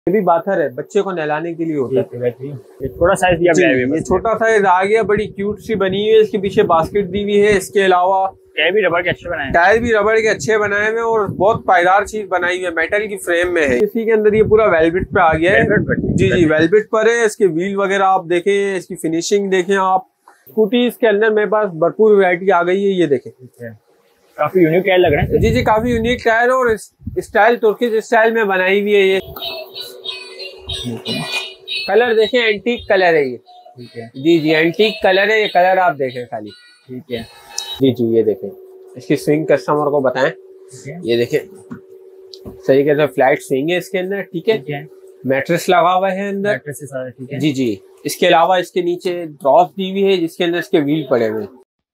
ये भी बाथर है, बच्चे को नहलाने के लिए होता है। ये छोटा साइज दिया गया है, ये छोटा साइज आ गया, बड़ी क्यूट सी बनी हुई है। इसके पीछे बास्केट दी हुई है। इसके अलावा टायर भी रबड़ के अच्छे बनाए हैं। टायर भी रबड़ के अच्छे बनाए हुए और बहुत पायदार चीज बनाई हुई है, मेटल की फ्रेम में है। इसी के अंदर ये पूरा वेलवेट पे आ गया है। जी वेलवेट पर है। इसके व्हील वगैरह आप देखें, इसकी फिनिशिंग देखें आप। स्कूटी इसके अंदर मेरे पास भरपूर वैरायटी आ गई है। ये देखें, काफी यूनिक टायर लग रहे हैं। जी काफी यूनिक टायर है और स्टाइल तुर्किश स्टाइल में बनाई हुई है। ये कलर देखें, एंटीक कलर है ये। ठीक है जी एंटीक कलर है ये। कलर आप देखें खाली। ठीक है जी ये देखें। इसकी स्विंग कस्टमर को बताएं। ये देखें, सही कहते हैं, फ्लाइट स्विंग है इसके अंदर। ठीक है, मैट्रेस लगा हुआ है अंदर। ठीक है जी इसके अलावा इसके नीचे ड्रॉप दी हुई है जिसके अंदर इसके व्हील पड़े हुए हैं।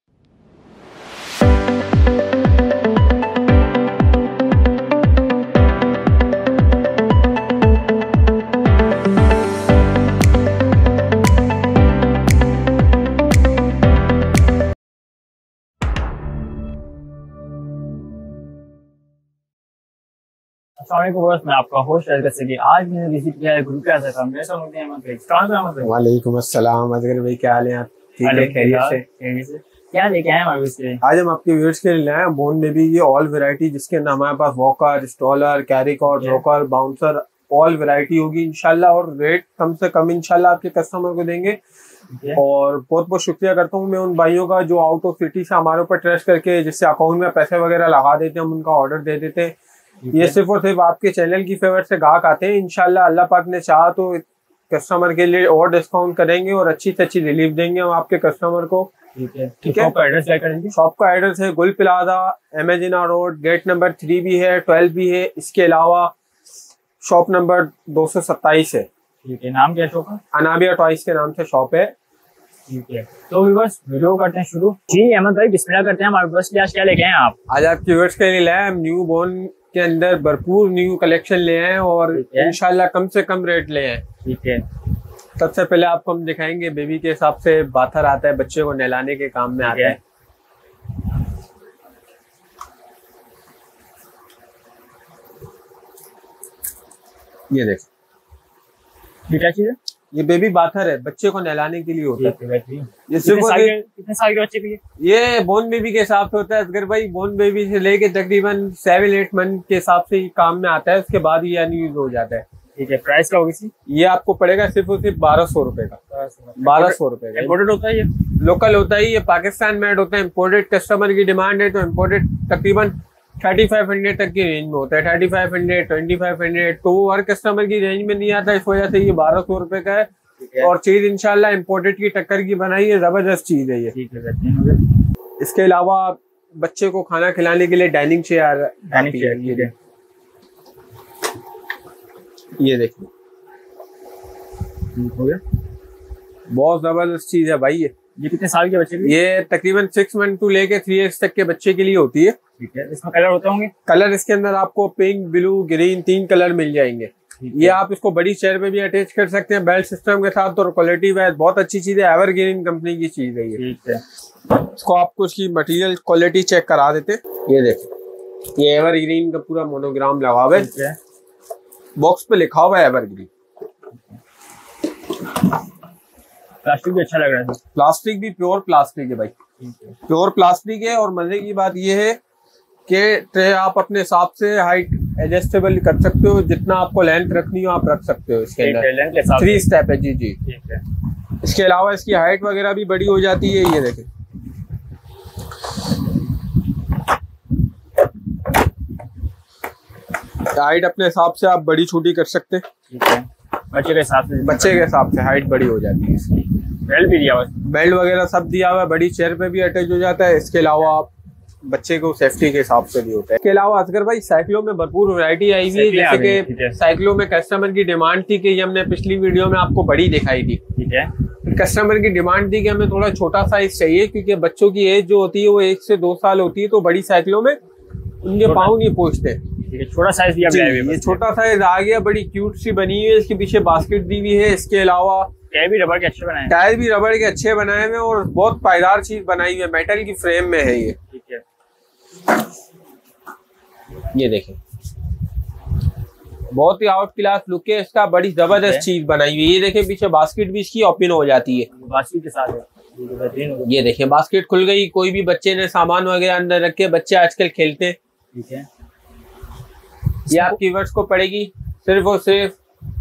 मैं आपका होस्ट आज मैंने विजिट किया है ग्रुप वालेकुम अस्सलाम। अजगर भाई क्या हाल है आप? ठीक है, खैरियत से? क्या लेके आए हैं? आज हम आपके व्यूअर्स के लिए लाए हैं बोन बेबी की ऑल वैरायटी, जिसके अंदर हमारे पास walker, stroller, carry cot, rocker, bouncer all variety होगी इंशाल्लाह। और रेट कम से कम इंशाल्लाह आपके कस्टमर को देंगे। और बहुत बहुत शुक्रिया करता हूँ मैं उन भाइयों का जो आउट ऑफ सिटी से हमारे ऊपर ट्रस्ट करके जिससे अकाउंट में पैसे वगैरह लगा देते हैं, हम उनका ऑर्डर दे देते हैं। ये सिर्फ और सिर्फ आपके चैनल की फेवर से गाहक आते हैं। इंशाल्लाह अल्लाह पाक ने चाहा तो कस्टमर के लिए और डिस्काउंट करेंगे और अच्छी से अच्छी रिलीफ देंगे हम आपके कस्टमर को। ठीक है शॉप का एड्रेस क्या करेंगे? शॉप का एड्रेस है गुल प्लाजा, एमेजिना रोड, गेट नंबर 3 भी है, 12 भी है। इसके अलावा शॉप नंबर 227 है। ठीक है, नाम क्या शॉप का? अनाबिया टॉयज के नाम से शॉप है। ठीक है, तो व्यूअर्स वीडियो करते हैं शुरू। जी अहमद भाई बिस्मिल्लाह करते हैं। हमारे व्यूअर्स के आज क्या लेके आए आप? आज आपके व्यूअर्स के लिए लाए हम न्यू बोर्न के अंदर भरपूर न्यू कलेक्शन ले आए और इंशाल्लाह कम से कम रेट ले आए। ठीक है, सबसे पहले आपको हम दिखाएंगे बेबी के हिसाब से बाथर आता है, बच्चे को नहलाने के काम में आता है। ये देख, ये क्या चीज है? ये बेबी बाथर है, बच्चे को नहलाने के लिए होता है। ये सिर्फ कितने साल के बच्चे की? ये बोन बेबी के हिसाब से होता है असगर भाई। बोन बेबी से लेके तकरीबन 7-8 मंथ के हिसाब से ये काम में आता है, उसके बाद ये अनयूज हो जाता है। ठीक है, प्राइस क्या होगी? ये आपको पड़ेगा सिर्फ और सिर्फ 1200 रुपए का। 1200 रुपए का। इम्पोर्टेड होता है ये? लोकल होता है, ये पाकिस्तान मेड होता है। इम्पोर्टेड कस्टमर की डिमांड है तो इम्पोर्टेड तकरीबन 3500 तक की रेंज में होता है। 3500, 2500 तो हर कस्टमर की रेंज में नहीं आता, इस वजह से ये 1200 रुपए का है। और चीज इंशाल्लाह इम्पोर्टेड की टक्कर की बनाई है, जबरदस्त चीज है ये। ठीक है, इसके अलावा बच्चे को खाना खिलाने के लिए डाइनिंग चेयर। ये देखिए, बहुत जबरदस्त चीज है भाई ये कितने साल के बच्चे की? ये तकरीबन 6 मंथ टू लेके 3 ईयर्स तक के बच्चे के लिए होती है। ठीक है, इसमें कलर होते होंगे? कलर इसके अंदर आपको पिंक, ब्लू, ग्रीन 3 कलर मिल जाएंगे। ये आप इसको बड़ी चेयर पे भी अटैच कर सकते हैं बेल्ट सिस्टम के साथ। और क्वालिटी वाइज बहुत अच्छी चीज है, एवरग्रीन कंपनी की चीज है ये। ठीक है, इसको आपको इसकी मटेरियल क्वालिटी चेक करा देते। ये देखिए, ये एवरग्रीन का पूरा मोनोग्राम लगा हुआ है, बॉक्स पे लिखा हुआ है एवरग्रीन। प्लास्टिक भी अच्छा लग रहा है। प्लास्टिक भी प्योर प्लास्टिक है भाई, प्योर प्लास्टिक है। और मजे की बात ये है कि ट्रे आप अपने हिसाब से हाइट एडजस्टेबल कर सकते हो, जितना आपको लेंथ रखनी हो आप रख सकते हो। इसके अंदर 3 स्टेप है। जी ठीक है, इसके अलावा इसकी हाइट वगैरह भी बड़ी हो जाती है। ये देखें, हाइट अपने हिसाब से आप बड़ी छोटी कर सकते हैं। ठीक है, बच्चे के हिसाब से हाइट बड़ी हो जाती है इसकी। बेल्ट भी दिया हुआ है, बेल्ट वगैरह सब दिया हुआ है, बड़ी चेयर पे भी अटैच हो जाता है। इसके अलावा आप बच्चे को सेफ्टी के हिसाब से भी होता है। इसके अलावा असगर भाई साइकिलों में भरपूर वैरायटी आई हुई है, जैसे कि साइकिलों में कस्टमर की डिमांड थी कि ये हमने पिछली वीडियो में आपको बड़ी दिखाई थी। ठीक है, कस्टमर की डिमांड थी कि हमें थोड़ा छोटा साइज चाहिए, क्योंकि बच्चों की एज जो होती है वो 1 से 2 साल होती है, तो बड़ी साइकिलों में उनके पाँव नहीं पहुंचते। छोटा साइज दिया गया है। ये छोटा साइज आ गया, बड़ी क्यूट सी बनी हुई है। इसके पीछे बास्केट दी हुई है। इसके अलावा टायर भी रबड़ के अच्छे बनाए हैं। टायर भी रबड़ के अच्छे बनाए हुए और बहुत पायदार चीज बनाई हुई है, मेटल की फ्रेम में है ये। ठीक है, ये देखें, बहुत ही आउट क्लास लुक है इसका, बड़ी जबरदस्त चीज बनाई हुई है। ये देखिए पीछे बास्केट भी इसकी ओपन हो जाती है, बास्केट के साथ है। ये देखिए बास्केट खुल गई, कोई भी बच्चे ने सामान वगैरह अंदर रख के, बच्चे आजकल खेलते हैं। ठीक है, ये आपकी वर्ष को पड़ेगी सिर्फ और सिर्फ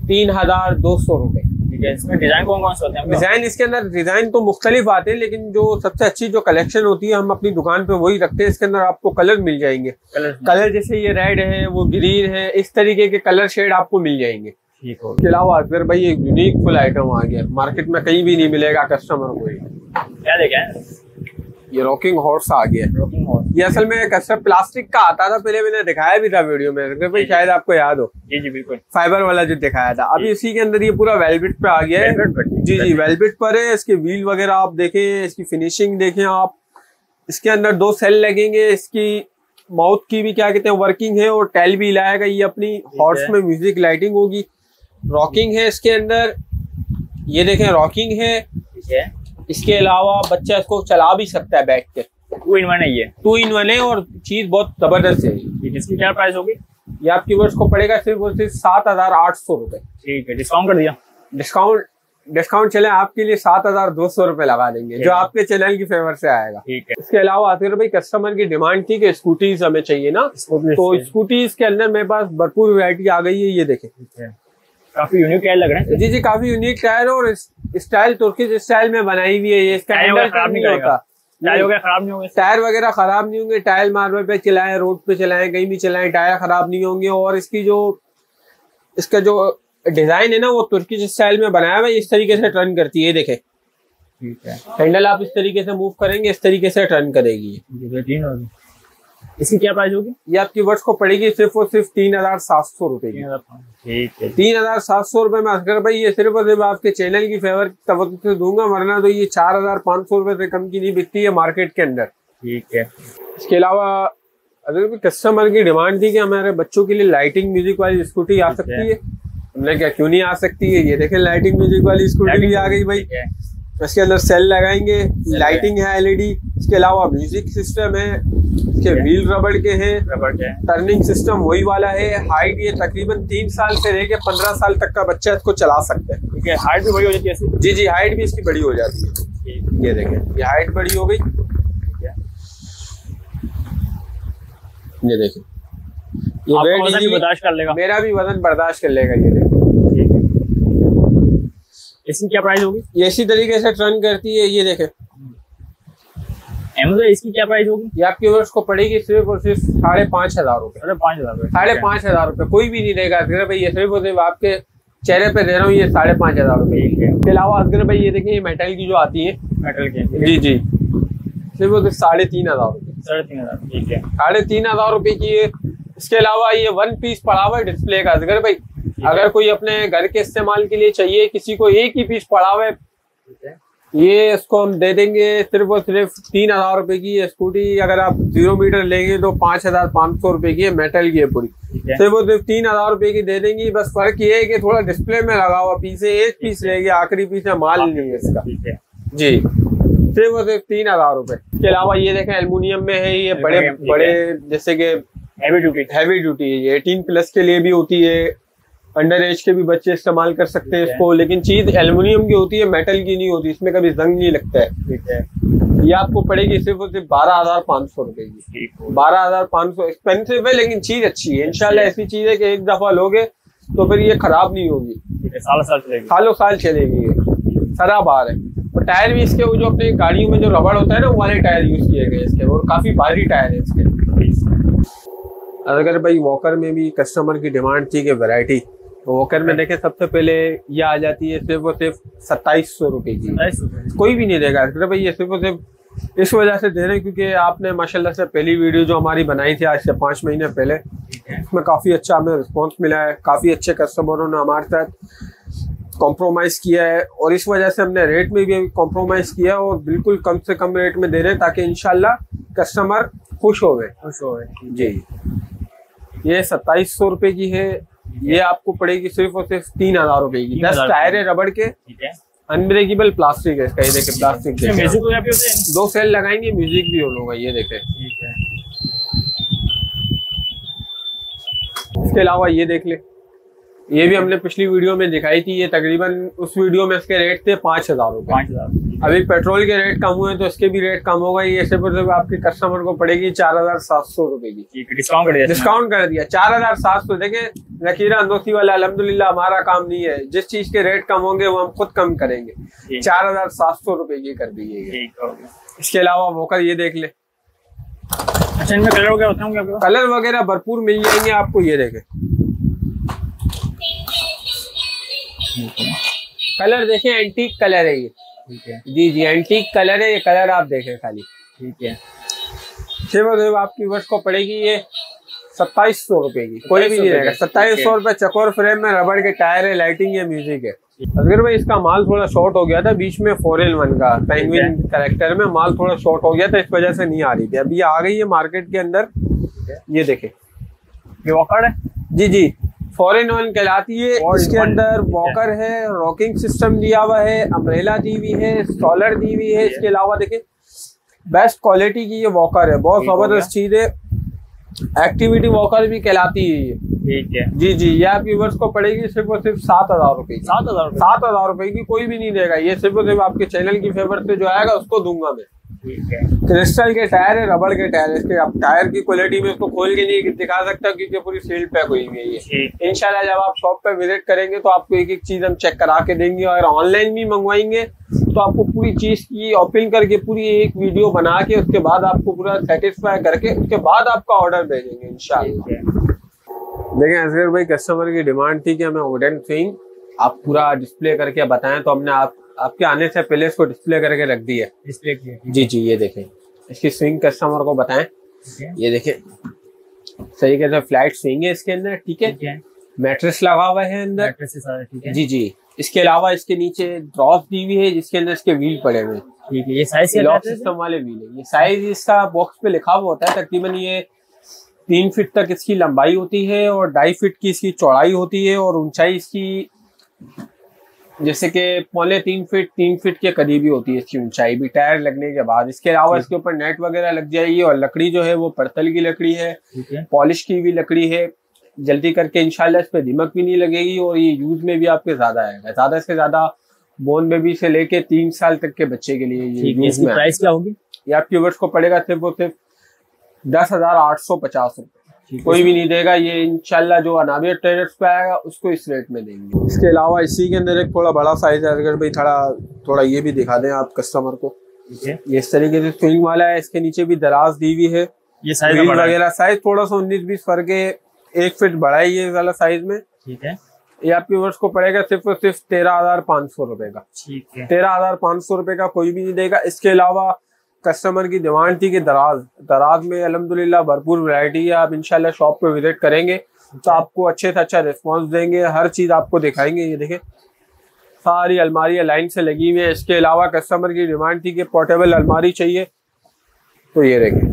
3200 रुपए। ठीक है, इसमें डिजाइन कौन कौन से होते हैं? डिजाइन इसके अंदर डिजाइन तो मुख्तलिफ आते हैं, लेकिन जो सबसे अच्छी जो कलेक्शन होती है हम अपनी दुकान पे वही रखते हैं। इसके अंदर आपको कलर मिल जाएंगे, कलर जैसे ये रेड है, वो ग्रीन है, इस तरीके के कलर शेड आपको मिल जाएंगे। ठीक हो। इसके अलावा अगर भाई एक यूनिक फुल आइटम आ गया, मार्केट में कहीं भी नहीं मिलेगा कस्टमर को। क्या देखें, ये रॉकिंग हॉर्स आ गया। रॉकिंग हॉर्स ये असल में कस्टम प्लास्टिक का आता था, पहले मैंने दिखाया भी था वीडियो में, अगर भाई शायद आपको याद हो। जी जी बिल्कुल, फाइबर वाला जो दिखाया था। अभी इसी के अंदर ये पूरा वेलवेट पे आ गया है। जी जी वेलवेट पर है। इसके व्हील वगैरह आप देखें, इसकी फिनिशिंग देखें आप। इसके अंदर 2 सेल लगेंगे, इसकी माउथ की भी क्या कहते हैं वर्किंग है, और टेल भी लाएगा। ये अपनी हॉर्स में म्यूजिक लाइटिंग होगी। रॉकिंग है इसके अंदर, ये देखें रॉकिंग है। ठीक है, इसके अलावा बच्चा इसको चला भी सकता है बैठ के। 2 in 1 है ये, 2 in 1 है और चीज बहुत जबरदस्त है। इसकी क्या प्राइस होगी? ये आपकी वर्ष को पड़ेगा सिर्फ और सिर्फ 7800 रुपए। ठीक है, डिस्काउंट कर दिया। डिस्काउंट चले आपके लिए 7200 रुपए लगा देंगे, जो आपके चैनल की फेवर से आएगा। ठीक है, इसके अलावा आखिर भाई कस्टमर की डिमांड थी कि स्कूटीज हमें चाहिए ना, तो स्कूटीज के अंदर मेरे पास भरपूर वैरायटी आ गई है। ये देखें, काफी यूनिक टायर लग रहे हैं। जी जी काफी यूनिक टायर, और स्टाइल तुर्किश स्टाइल में बनाई हुई है। ये इसका हैंडल खराब नहीं होता, टायर वगैरह खराब नहीं होंगे, टायर वगैरह खराब नहीं होंगे। टायर मार्बल पे चलाएं, रोड पे चलाएं, कहीं भी चलाएं, टायर खराब नहीं होंगे। और इसका जो डिजाइन है ना, वो तुर्किश स्टाइल में बनाया हुआ है। इस तरीके से टर्न करती है, देखें। ठीक है, हैंडल आप इस तरीके से मूव करेंगे, इस तरीके से टर्न करेगी। इसकी क्या प्राइस होगी? ये आपकी वर्ष को पड़ेगी सिर्फ और सिर्फ 3700 रुपए की। ठीक है, 3700 रुपए में असगर भाई ये सिर्फ और सिर्फ आपके चैनल की फेवर तवज्जो से दूंगा, वरना तो ये 4500 रुपए से कम की नहीं बिकती है मार्केट के अंदर। ठीक है, इसके अलावा अगर भी कस्टमर की डिमांड थी कि हमारे बच्चों के लिए लाइटिंग म्यूजिक वाली स्कूटी आ सकती है, हमने क्या क्यों नहीं आ सकती है। ये देखें लाइटिंग म्यूजिक वाली स्कूटी भी आ गई भाई। इसके अंदर सेल लगाएंगे, लाइटिंग है एलईडी। इसके अलावा म्यूजिक सिस्टम है, इसके व्हील रबड़ के हैं, टर्निंग सिस्टम वही वाला है। हाइट ये तकरीबन 3 साल से लेके 15 साल तक का बच्चा इसको चला सकता है। ठीक है, हाइट भी बड़ी हो जाती है। जी जी हाइट भी इसकी बड़ी हो जाती है। ये देखें, ये हाइट बड़ी हो गई। ये देखें, ये वजन भी बर्दाश्त कर लेगा, मेरा भी वजन बर्दाश्त कर लेगा। ये देखें, इसकी क्या प्राइस होगी? ये इसी तरीके से टर्न करती है। ये देखें, इसकी क्या प्राइस होगी? ये आपकी वर्ष को पड़ेगी सिर्फ और सिर्फ 5500 रुपए। 5500 रुपए कोई भी नहीं देगा असगर भाई। ये सिर्फ और सिर्फ आपके चेहरे पे दे रहा हूँ, ये 5500 रुपए। इसके अलावा असगर भाई ये देखिए, ये मेटल की जो आती है, मेटल की, जी जी सिर्फ और सिर्फ 3500 रुपए। 3500, ठीक है, 3500 रुपए की है। इसके अलावा ये 1 पीस पड़ा हुआ है डिस्प्ले का असगर भाई। अगर कोई अपने घर के इस्तेमाल के लिए चाहिए, किसी को एक ही पीस पड़ा हुआ है, ये इसको हम दे देंगे सिर्फ और सिर्फ 3000 रुपए की। ये स्कूटी अगर आप 0 मीटर लेंगे तो 5500 रुपए की है, मेटल की है पूरी। सिर्फ और सिर्फ 3000 रुपए की दे देंगी। बस फर्क ये है कि थोड़ा डिस्प्ले में लगा हुआ पीस है, एक पीस रहेगी, आखिरी पीस है, माल नहीं है इसका। जी सिर्फ और सिर्फ 3000 रुपए। इसके अलावा ये देखें एल्युमिनियम में है, ये बड़े जैसे कि हैवी ड्यूटी है। ये 18+ के लिए भी होती है, अंडर एज के भी बच्चे इस्तेमाल कर सकते हैं इसको। लेकिन चीज एल्युमिनियम की होती है, मेटल की नहीं होती, इसमें कभी जंग नहीं लगता है। ठीक है, ये आपको पड़ेगी सिर्फ और सिर्फ 12500 रुपए की। 12500 एक्सपेंसिव है, लेकिन चीज अच्छी है। इंशाल्लाह ऐसी चीज है कि एक दफा लोगे तो फिर ये खराब नहीं होगी, सालों साल चलेगी। ये सारा बार है। और टायर भी इसके वो जो अपने गाड़ियों में जो रबड़ होता है ना, वो वाले टायर यूज किए गए इसके, और काफी भारी टायर है इसके। अगर भाई वॉकर में भी कस्टमर की डिमांड थी कि वैरायटी, तो वॉकर में देखे सबसे पहले ये आ जाती है सिर्फ और सिर्फ 2700 रुपए की। कोई भी नहीं देगा भाई, ये सिर्फ और सिर्फ इस वजह से दे रहे हैं क्योंकि आपने माशाल्लाह से पहली वीडियो जो हमारी बनाई थी आज से 5 महीने पहले, उसमें काफी अच्छा हमें रिस्पॉन्स मिला है। काफी अच्छे कस्टमरों ने हमारे साथ कॉम्प्रोमाइज किया है, और इस वजह से हमने रेट में भी कॉम्प्रोमाइज किया और बिल्कुल कम से कम रेट में दे रहे हैं, ताकि इंशाल्लाह कस्टमर खुश हो गए। जी ये 2700 रुपए की है। ये आपको पड़ेगी सिर्फ और सिर्फ 3000 रुपए की। 10 टायर है रबड़ के, अनब्रेकेबल प्लास्टिक है इसका। ये देखे प्लास्टिक 2 सेल लगाएंगे, म्यूजिक भी होगा। ये देखे। इसके अलावा ये देख ले, ये भी हमने पिछली वीडियो में दिखाई थी। ये तकरीबन उस वीडियो में इसके रेट थे 5,000 रुपए। 5,000। अभी पेट्रोल के रेट कम हुए तो इसके भी रेट कम होगा। ये सिर्फ आपके कस्टमर को पड़ेगी 4,700 रुपए की। डिस्काउंट कर दिया 4,700। देखिए जकीरा अंदोसी वाला अल्हम्दुलिल्लाह हमारा काम नहीं है, जिस चीज के रेट कम होंगे वो हम खुद कम करेंगे। 4,700 रुपए की कर दी है। इसके अलावा वोकर ये देख ले। अच्छा, इनमें कलर वगैरह होते होंगे? कलर वगैरह भरपूर मिल जाएंगे आपको। ये देखें कलर देखें, एंटीक कलर है ये। ठीक है जी जी, एंटीक कलर है ये। कलर आप देखें खाली। ठीक है। सिर्फ आपकी वर्ष को पड़ेगी ये 2700 रुपए की। कोई भी नहीं रहेगा। 2700 रुपए। चकोर फ्रेम में, रबड़ के टायर है, लाइटिंग है, म्यूजिक है। अगर भाई इसका माल थोड़ा शॉर्ट हो गया था बीच में, 4L1 का पेंगुइन कैरेक्टर में माल थोड़ा शॉर्ट हो गया था, इस वजह से नहीं आ रही थी। अभी आ गई है मार्केट के अंदर। ये देखें, ये वॉकर है। जी जी, 4L1 कहलाती है। इसके अंदर वॉकर है, रॉकिंग सिस्टम दिया हुआ है, अम्ब्रेला दी हुई है, स्टॉलर दी हुई है। इसके अलावा देखें बेस्ट क्वालिटी की ये वॉकर है, बहुत जबरदस्त चीज है। एक्टिविटी वॉकर भी कहलाती है ये। ठीक है। जी जी, ये आपकी वर्ष को पड़ेगी सिर्फ और सिर्फ 7,000 रुपए की। 7,000 रुपए की। कोई भी नहीं देगा। ये सिर्फ और सिर्फ आपके चैनल की फेवर से जो आएगा उसको दूंगा मैं। ठीक है। क्रिस्टल के टायर है, रबड़ के टायर है। इसके आप टायर की क्वालिटी में उसको खोल के नहीं दिखा सकता क्योंकि पूरी सील्ड पैक हुई हुई है ये। इंशाल्लाह जब आप शॉप पे विजिट करेंगे तो आपको एक एक चीज हम चेक करा के देंगे। और ऑनलाइन भी मंगवाएंगे तो आपको पूरी चीज की ओपन करके पूरी एक वीडियो बना के उसके बाद आपको पूरा सेटिस्फाई करके उसके बाद आपका ऑर्डर भेजेंगे इंशाल्लाह। देखें असगर भाई, कस्टमर की डिमांड थी कि हमें वुडन स्विंग आप पूरा डिस्प्ले करके बताएं, तो हमने आपके आने से पहले इसको डिस्प्ले करके रख दी है। डिस्प्ले की। जी जी, ये देखें इसकी स्विंग कस्टमर को बताएं। ये देखें सही कहते हैं, फ्लाइट स्विंग है इसके अंदर। ठीक है। मैट्रेस लगा हुआ है अंदर। ठीक है। जी जी, इसके अलावा इसके नीचे ड्रॉप दी हुई है जिसके अंदर इसके व्हील पड़े हुए हैं। ठीक है। ये साइज लॉक सिस्टम वाले व्हील है। ये साइज इसका बॉक्स पे लिखा हुआ होता है। तकरीबन ये 3 फीट तक इसकी लंबाई होती है और 2.5 फीट की इसकी चौड़ाई होती है और ऊंचाई इसकी जैसे कि 3 फीट के करीबी होती है इसकी ऊंचाई भी, टायर लगने के बाद। इसके अलावा इसके ऊपर नेट वगैरह लग जाएगी और लकड़ी जो है वो पड़तल की लकड़ी है, पॉलिश की भी लकड़ी है। जल्दी करके इंशाल्लाह इस पे दीमक भी नहीं लगेगी और ये यूज में भी आपके ज्यादा आएगा। ज्यादा से ज्यादा बोर्न बेबी से लेके 3 साल तक के बच्चे के लिए ये यूज में। प्राइस क्या होगी? ये आपके वर्ष को पड़ेगा सिर्फ और सिर्फ 10,850 रुपए। कोई भी नहीं देगा। ये इंशाल्लाह जो अनाबिया ट्रेडर्स पे आएगा उसको इस रेट में देंगे। इसके अलावा इसी के अंदर एक थोड़ा बड़ा साइज है। अगर भाई थोड़ा ये भी दिखा दें आप कस्टमर को। ये इस तरीके से स्विंग वाला है। इसके नीचे भी दराज दी हुई है। ये साइज वगैरह साइज थोड़ा सा 19-20 फर्क है। 1 फीट बड़ा है ये वाला साइज में। ठीक है। ये आपके वर्ष को पड़ेगा सिर्फ और सिर्फ 13,500 रुपए का। ठीक है। 13,500 रुपए का कोई भी नहीं देगा। इसके अलावा कस्टमर की डिमांड थी कि दराज में अल्हम्दुलिल्लाह भरपूर वैरायटी है। आप इंशाल्लाह शॉप पे विजिट करेंगे तो आपको अच्छे से अच्छा रिस्पांस देंगे, हर चीज आपको दिखाएंगे। ये देखें सारी अलमारियां लाइन से लगी हुई है। इसके अलावा कस्टमर की डिमांड थी कि पोर्टेबल अलमारी चाहिए, तो ये देखें।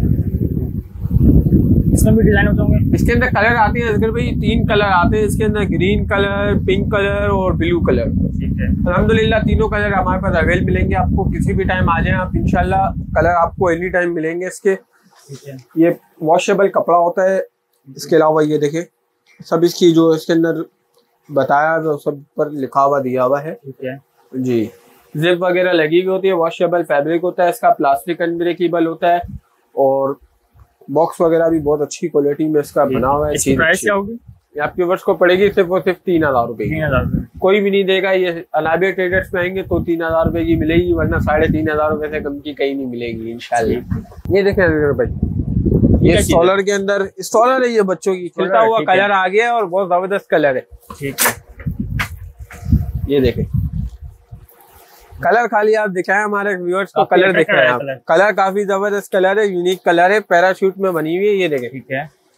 इसमें भी डिजाइन होते होंगे। इसके अंदर कलर आते हैं असगर भाई, 3 कलर आते हैं इसके अंदर, ग्रीन कलर, पिंक कलर और ब्लू कलर। ठीक है। अल्हम्दुलिल्लाह तीनों कलर हमारे पास अवेलेबल मिलेंगे आपको। किसी भी टाइम आ जाए आप, इंशाल्लाह कलर आपको एनी टाइम मिलेंगे इसके। ठीक है। ये वॉशेबल कपड़ा होता है। इसके अलावा ये देखें सब इसकी जो इसके अंदर बताया वो सब पर लिखा हुआ दिया हुआ है। ठीक है जी। जिप वगैरह लगी हुई होती है, वॉशेबल फैब्रिक होता है इसका, प्लास्टिक अनब्रेकेबल होता है और बॉक्स वगैरह भी बहुत अच्छी क्वालिटी में इसका बना हुआ है। इसकी प्राइस क्या होगी? ये आपके वर्ष को पड़ेगी सिर्फ और सिर्फ 3,000 रुपए। 3,000। कोई भी नहीं देगा। ये अनाबिया ट्रेडर्स में आएंगे तो 3,000 रुपए की मिलेगी, वरना 3,500 रुपए से कम की कहीं नहीं मिलेगी इंशाल्लाह। ये देखें भाई, ये स्टॉलर के अंदर स्टॉलर है, ये बच्चों की खिलता हुआ कलर आ गया है और बहुत जबरदस्त कलर है। ठीक है। ये देखें कलर खाली आप दिखाएं हमारे व्यूअर्स को, कलर दिखाएं आप। कलर काफी जबरदस्त कलर है, यूनिक कलर है, पैराशूट में बनी हुई है। ये देखें। ठीक है।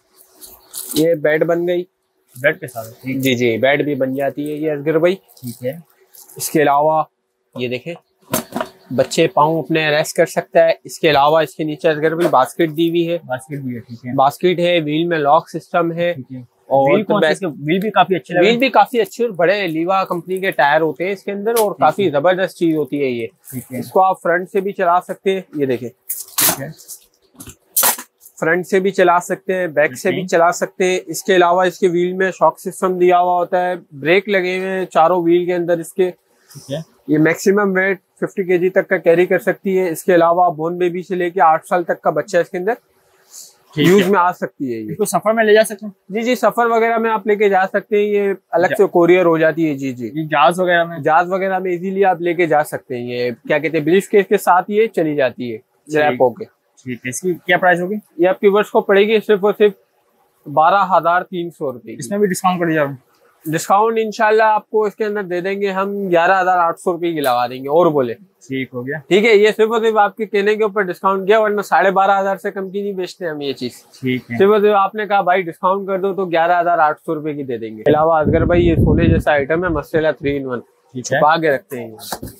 ये बेड बन गई, बेड के साथ। जी जी, बेड भी बन जाती है ये असगर भाई। ठीक है। इसके अलावा ये देखें बच्चे पाँव अपने रेस्ट कर सकता है। इसके अलावा इसके नीचे असगर भाई बास्केट दी हुई है। बास्केट भी है। ठीक है। बास्केट है, व्हील में लॉक सिस्टम है। ठीक है। और व्हील भी काफी अच्छे, व्हील भी काफी अच्छे और बड़े लीवा कंपनी के टायर होते हैं इसके अंदर और काफी जबरदस्त चीज होती है ये। इसको आप फ्रंट से भी चला सकते हैं। ये देखें। ठीक है। फ्रंट से भी चला सकते हैं, बैक से भी चला सकते हैं। इसके अलावा इसके व्हील में शॉक सिस्टम दिया हुआ होता है, ब्रेक लगे हुए हैं चारों व्हील के अंदर इसके। ये मैक्सिमम वेट 50 kg तक का कैरी कर सकती है। इसके अलावा बोर्न बेबी से लेके 8 साल तक का बच्चा इसके अंदर यूज में आ सकती है। ये सफर में ले जा सकते हैं? जी जी, सफर वगैरह में आप लेके जा सकते हैं। ये अलग से कोरियर हो जाती है। जी जी, जहाज वगैरह में इजीली आप लेके जा सकते हैं। ये क्या कहते हैं, ब्रीफ केस के साथ ये चली जाती है रैप होके। ठीक है, इसकी क्या प्राइस होगी? ये आपकी वर्ष को पड़ेगी सिर्फ और सिर्फ 12,300 रुपए। इसमें भी डिस्काउंट कर दिया? डिस्काउंट इंशाल्लाह आपको इसके अंदर दे देंगे हम, 11,800 रुपए की लगा देंगे। और बोले ठीक हो गया। ठीक है, ये सिर्फ और सिर्फ आपके कहने के ऊपर डिस्काउंट किया, वरना 12,500 से कम की नहीं बेचते हम ये चीज। ठीक है, सिर्फ और सिर्फ आपने कहा भाई डिस्काउंट कर दो तो 11,800 रुपए की दे देंगे। अलावा असगर भाई ये सोने जैसा आइटम है, मस्टेला 3 in 1 छुपा के रखते हैं।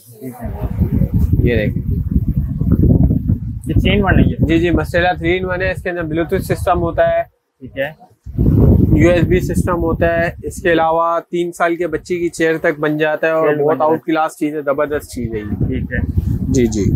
ये देखिए, ये 3 in 1 नहीं है? जी जी, मस्टेला 3 in 1 है। इसके अंदर ब्लूटूथ सिस्टम होता है, ठीक है, USB सिस्टम होता है। इसके अलावा 3 साल के बच्चे की चेयर तक बन जाता है और बहुत आउट क्लास चीज है, जबरदस्त चीज है ये। ठीक है जी जी।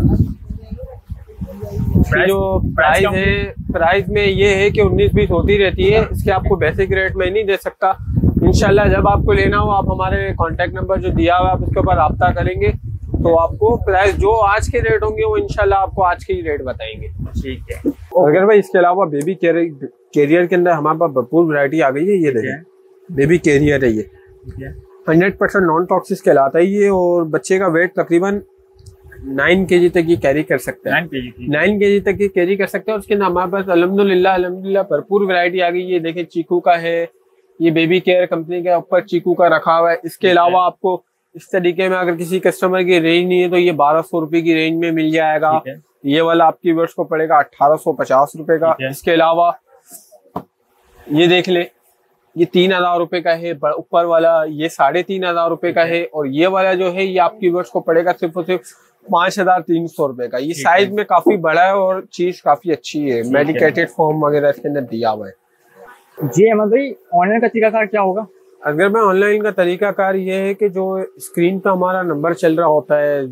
जो प्राइस है, प्राइस में ये है कि 19-20 होती रहती है। इसके आपको बेसिक रेट में नहीं दे सकता। इंशाल्लाह जब आपको लेना हो आप हमारे कांटेक्ट नंबर जो दिया हुआ है आप उसके ऊपर राब्ता करेंगे तो आपको प्राइस जो आज के रेट होंगे वो इंशाल्लाह आपको आज के ही रेट बताएंगे। ठीक है। अगर भाई इसके अलावा बेबी कैरियर के अंदर हमारे पास भरपूर वैरायटी आ गई है। ये देखिए, बेबी कैरियर है ये, 100% नॉन टॉक्सिक कहलाता है ये। और बच्चे का वेट तकरीबन 9 kg तक ये कैरी कर सकते हैं। 9 kg तक ये कैरी कर सकते हैं। और उसके अंदर हमारे पास अल्हम्दुलिल्लाह भरपूर वैरायटी आ गई है। देखिए, चीकू का है, ये बेबी केयर कंपनी के ऊपर चीकू का रखा हुआ है। इसके अलावा आपको इस तरीके में अगर किसी कस्टमर की रेंज नहीं है तो ये 1,200 रुपए की रेंज में मिल जाएगा। ये वाला आपकी वर्ष को पड़ेगा 1,850 रुपए का। इसके अलावा ये देख ले, ये 3,000 रुपए का है। ऊपर वाला ये 3,500 रुपए का है। और ये वाला जो है ये आपकी वर्ष को पड़ेगा सिर्फ और सिर्फ 5,300 रुपए का। ये साइज में काफी बड़ा है और चीज काफी अच्छी है। मेडिकेटेड फॉर्म वगैरह इसके अंदर दिया हुआ है। जी अहमद भाई, ऑनलाइन का तरीकाकार क्या होगा? अगर मैं ऑनलाइन का तरीकाकार ये है कि जो स्क्रीन पे हमारा नंबर चल रहा होता है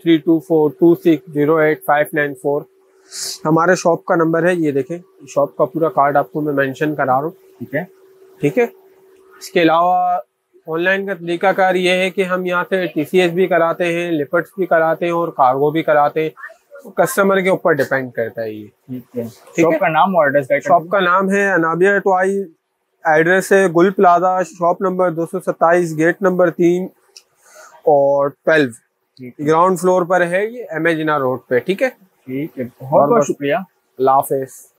03242608 हमारे शॉप का नंबर है। ये देखें, शॉप का पूरा कार्ड आपको मैं मेंशन करा रहा हूँ। ठीक है, ठीक है। इसके अलावा ऑनलाइन का तरीकाकार ये है कि हम यहाँ से TCS भी कराते हैं, लिपर्ट्स भी कराते हैं और कार्गो भी कराते हैं। कस्टमर के ऊपर डिपेंड करता है ये। ठीक है। शॉप का नाम और एड्रेस? शॉप का नाम है अनाबिया टॉय, एड्रेस है Gul plaza, shop number 227, gate number 3 और 12, ग्राउंड फ्लोर पर है। ये एमेजिना रोड पे। ठीक है, ठीक है। बहुत बहुत शुक्रिया। अल्लाह हाफिज़।